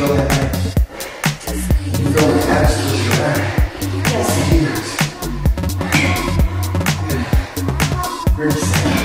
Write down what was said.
feel that, right? You feel the attitude, right? Yes. Good. We're just